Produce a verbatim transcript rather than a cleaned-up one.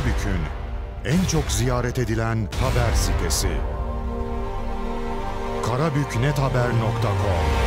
Karabük'ün en çok ziyaret edilen haber sitesi. karabüknethaber nokta com